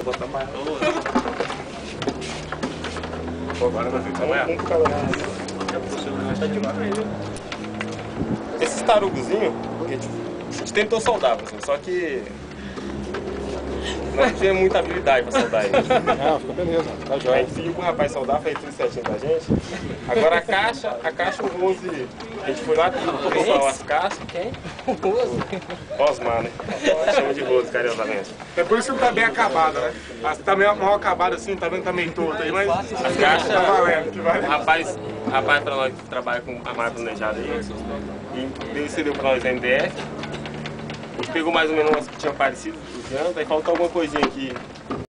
botar mais. Agora vai ficar mais. Esses tarugozinhos, a gente tentou soldar, assim, só que não tinha muita habilidade pra soldar eles. Não, fica beleza, tá A jóia. gente seguiu com o rapaz soldar, fez tudo certinho pra gente. Agora a caixa o Rose, a gente foi lá comprar as caixas. Quem? O Rose. Osmar, né? Chama de Rose, carinhosamente. É por isso que não tá bem acabado, né? Tá meio mal acabado assim, tá vendo? Tá meio torto aí, mas As caixas, tá valendo, que vale. rapaz pra nós que trabalha com armário planejado aí, e cedeu pra nós a MDF. Ele pegou mais ou menos umas que tinham parecido, aí faltou alguma coisinha aqui.